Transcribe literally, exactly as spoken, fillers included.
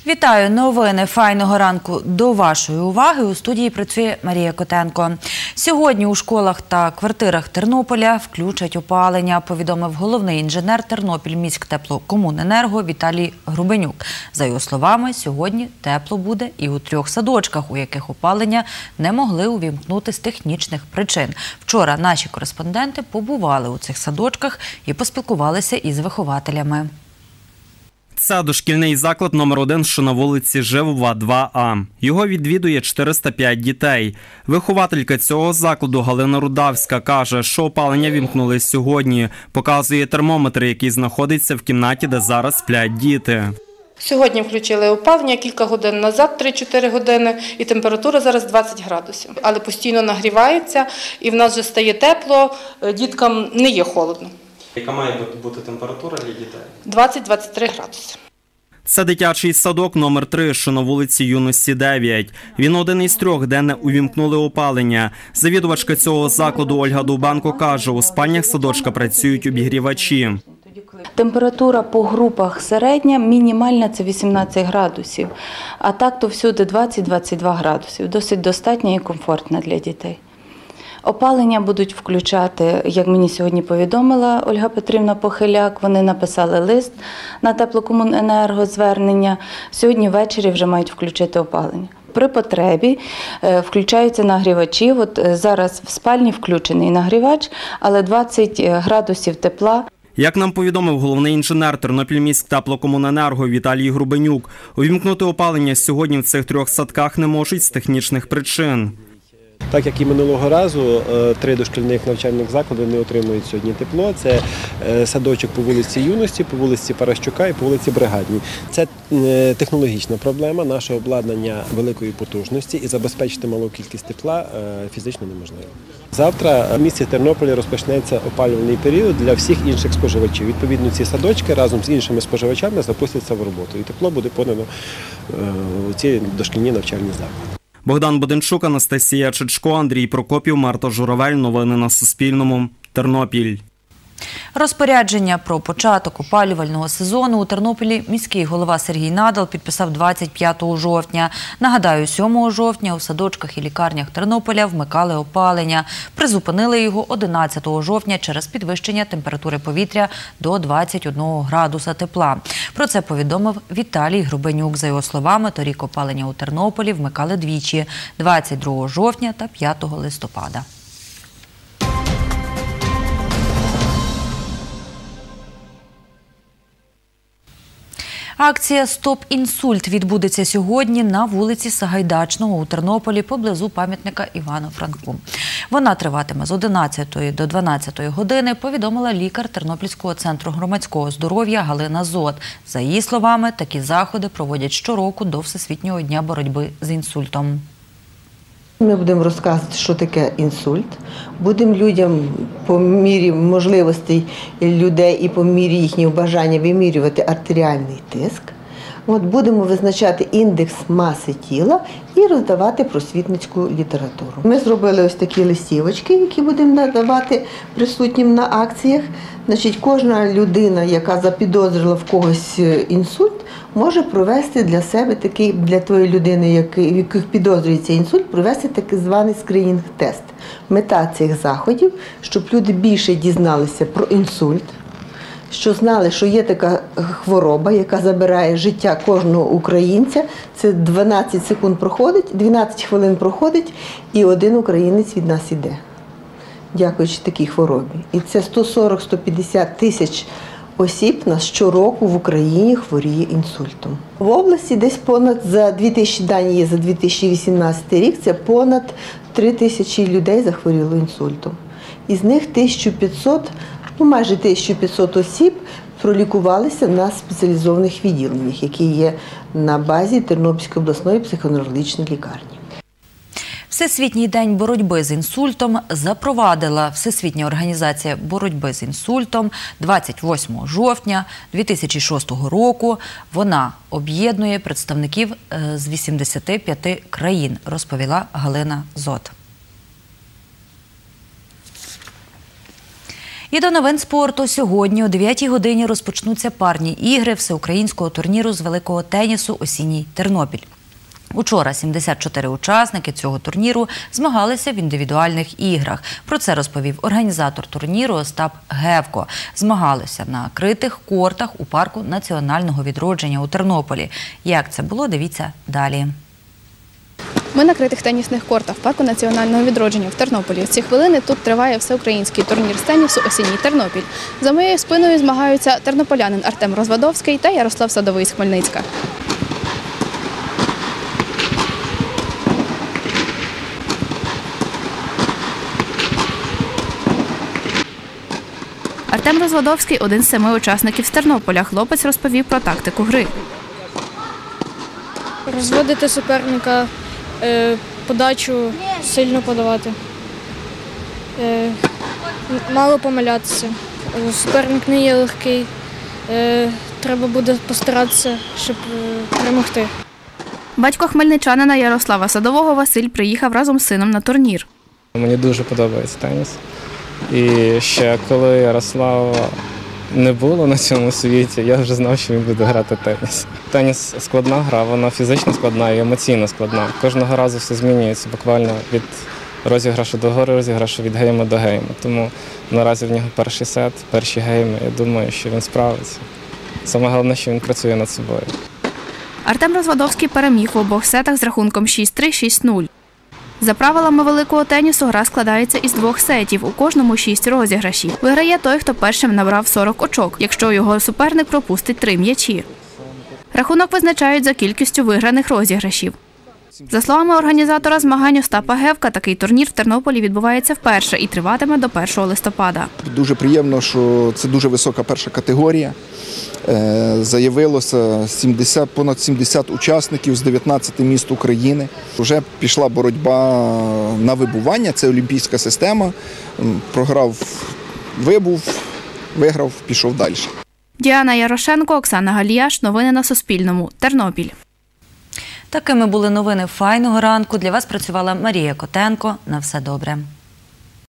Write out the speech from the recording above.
Вітаю! Новини «Файного ранку» до вашої уваги. У студії працює Марія Котенко. Сьогодні у школах та квартирах Тернополя включать опалення, повідомив головний інженер Тернопільміськтеплокомуненерго Віталій Грубенюк. За його словами, сьогодні тепло буде і у трьох садочках, у яких опалення не могли увімкнути з технічних причин. Вчора наші кореспонденти побували у цих садочках і поспілкувалися із вихователями. Це дошкільний заклад номер один, що на вулиці Живова, два А. Його відвідує чотириста п'ять дітей. Вихователька цього закладу Галина Рудавська каже, що опалення вімкнули сьогодні. Показує термометр, який знаходиться в кімнаті, де зараз сплять діти. Сьогодні включили опалення кілька годин назад, три-чотири години, і температура зараз двадцять градусів. Але постійно нагрівається, і в нас вже стає тепло, діткам не є холодно. Яка має бути температура для дітей? двадцять-двадцять три градуси. Це дитячий садок номер три, що на вулиці Юності, дев'ять. Він один із трьох, де не увімкнули опалення. Завідувачка цього закладу Ольга Довбанко каже, у спальнях садочка працюють обігрівачі. Температура по групах середня, мінімальна – це вісімнадцять градусів, а так то всюди двадцять-двадцять два градусів. Досить достатньо і комфортно для дітей. Опалення будуть включати, як мені сьогодні повідомила Ольга Петрівна Похиляк, вони написали лист на Теплокомуненерго звернення. Сьогодні ввечері вже мають включити опалення. При потребі включаються нагрівачі. От зараз в спальні включений нагрівач, але двадцять градусів тепла. Як нам повідомив головний інженер Тернопільміськтеплокомуненерго Віталій Грубенюк, увімкнути опалення сьогодні в цих трьох садках не можуть з технічних причин. Так як і минулого разу, три дошкільних навчальних заклади не отримують сьогодні тепло. Це садочок по вулиці Юності, по вулиці Паращука і по вулиці Бригадній. Це технологічна проблема, наше обладнання великої потужності і забезпечити малу кількість тепла фізично неможливо. Завтра в місті Тернополі розпочнеться опалювальний період для всіх інших споживачів. Відповідно, ці садочки разом з іншими споживачами запустяться в роботу і тепло буде подано у ці дошкільні навчальні заклади. Богдан Буденчук, Анастасія Чичко, Андрій Прокопів, Марта Журавель. Новини на Суспільному. Тернопіль. Розпорядження про початок опалювального сезону у Тернополі міський голова Сергій Надал підписав двадцять п'ятого жовтня. Нагадаю, сьомого жовтня у садочках і лікарнях Тернополя вмикали опалення. Призупинили його одинадцятого жовтня через підвищення температури повітря до двадцять одного градуса тепла. Про це повідомив Віталій Грубенюк. За його словами, торік опалення у Тернополі вмикали двічі – двадцять другого жовтня та п'ятого листопада. Акція «Стоп інсульт» відбудеться сьогодні на вулиці Сагайдачного у Тернополі поблизу пам'ятника Івану Франку. Вона триватиме з одинадцятої до дванадцятої години, повідомила лікар Тернопільського центру громадського здоров'я Галина Зот. За її словами, такі заходи проводять щороку до Всесвітнього дня боротьби з інсультом. Ми будемо розказувати, що таке інсульт. Будемо людям по мірі можливостей людей і по мірі їхнього бажання вимірювати артеріальний тиск. От будемо визначати індекс маси тіла і роздавати просвітницьку літературу. Ми зробили ось такі листівочки, які будемо надавати присутнім на акціях. Значить, кожна людина, яка запідозрила в когось інсульт, може провести для себе такий, для тої людини, в яких підозрюється інсульт, провести такий званий скринінг-тест. Мета цих заходів, щоб люди більше дізналися про інсульт, що знали, що є така хвороба, яка забирає життя кожного українця. Це дванадцять секунд проходить, дванадцять хвилин проходить, і один українець від нас іде, дякуючи такій хворобі. І це сто сорок - сто п'ятдесят тисяч осіб нас щороку в Україні хворіє інсультом. В області десь понад, за дві тисячі дані є за дві тисячі вісімнадцятий рік, це понад три тисячі людей захворіло інсультом. Із них тисяча п'ятсот, ну майже тисяча п'ятсот осіб пролікувалися на спеціалізованих відділеннях, які є на базі Тернопільської обласної психоневрологічної лікарні. Всесвітній день боротьби з інсультом запровадила Всесвітня організація боротьби з інсультом двадцять восьмого жовтня дві тисячі шостого року. Вона об'єднує представників з вісімдесяти п'яти країн, розповіла Галина Зот. І до новин спорту. Сьогодні о дев'ятій годині розпочнуться парні ігри всеукраїнського турніру з великого тенісу «Осінній Тернопіль». Учора сімдесят чотири учасники цього турніру змагалися в індивідуальних іграх. Про це розповів організатор турніру Остап Гевко. Змагалися на критих кортах у парку національного відродження у Тернополі. Як це було, дивіться далі. Ми на критих тенісних кортах парку національного відродження в Тернополі. В ці хвилини тут триває всеукраїнський турнір з тенісу «Осінній Тернопіль». За моєю спиною змагаються тернополянин Артем Розвадовський та Ярослав Садовий з Хмельницька. Артем Розвадовський – один з семи учасників з Тернополя. Хлопець розповів про тактику гри. Розводити суперника, подачу сильно подавати, мало помилятися. Суперник не є легкий, треба буде постаратися, щоб перемогти. Батько хмельничанина Ярослава Садового Василь приїхав разом з сином на турнір. Мені дуже подобається теніс. І ще коли Ярослава не було на цьому світі, я вже знав, що він буде грати теніс. Теніс – складна гра, вона фізично складна і емоційно складна. Кожного разу все змінюється, буквально від розіграшу до розіграшу, від гейму до гейму. Тому наразі в нього перший сет, перші гейми. Я думаю, що він справиться. Саме головне, що він працює над собою. Артем Розвадовський переміг в обох сетах з рахунком шість три - шість нуль. За правилами великого тенісу гра складається із двох сетів, у кожному шість розіграшів. Виграє той, хто першим набрав сорок очок, якщо його суперник пропустить три м'ячі. Рахунок визначають за кількістю виграних розіграшів. За словами організатора змагань Остапа Гевка, такий турнір в Тернополі відбувається вперше і триватиме до першого листопада. Дуже приємно, що це дуже висока перша категорія. Заявилося сімдесят, понад сімдесят учасників з дев'ятнадцяти міст України. Вже пішла боротьба на вибування, це олімпійська система. Програв, вибув, виграв, пішов далі. Діана Ярошенко, Оксана Галіяш. Новини на Суспільному. Тернопіль. Такими були новини «Файного ранку». Для вас працювала Марія Котенко. На все добре.